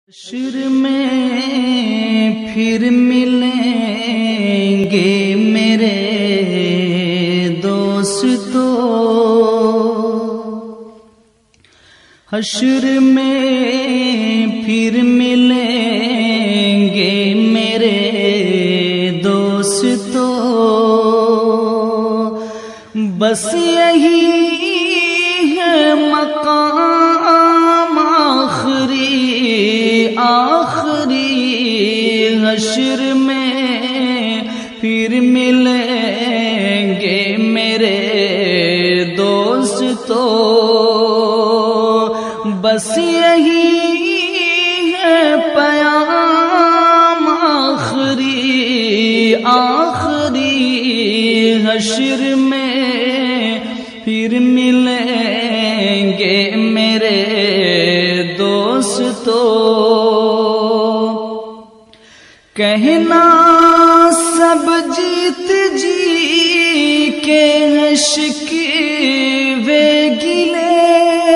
حشر میں پھر ملیں گے میرے دوستو، حشر میں پھر ملیں گے میرے دوستو، بس یہی ہے مقام آخری، حشر میں پھر ملیں گے میرے دوستو، بس یہی ہے پیام آخری، حشر میں پھر ملیں گے میرے دوستو، کہنا سب جیت جی کے شکوے گلے،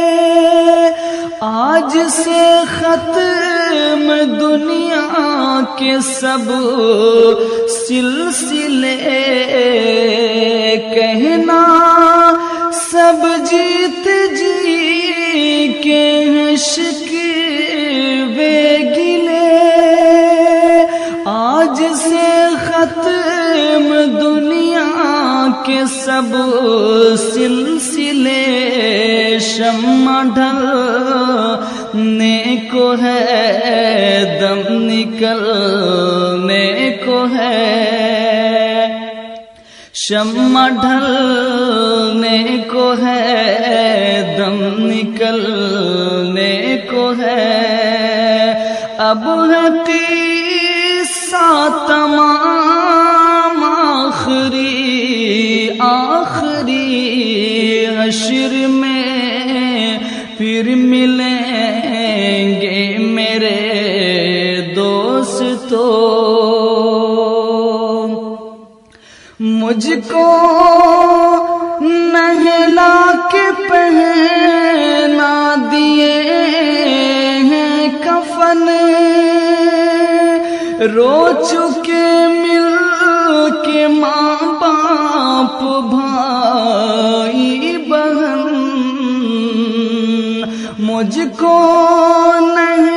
آج سے ختم دنیا کے سب سلسلے، کہنا سب جیت جی کے شکوے گلے، آج سے ختم دنیا کے سب سلسلے، شمع ڈھلنے کو ہے دم نکلنے کو ہے، شمع ڈھلنے کو ہے دم نکلنے کو ہے، اب ہے قصہ تمام آخری، حشر میں پھر ملیں گے میرے دوستو، مجھ کو نہلا کے پہنا دیے ہیں کفن، رو چکے مل کے ماں باپ بھائی بہن، مجھ کو نہیں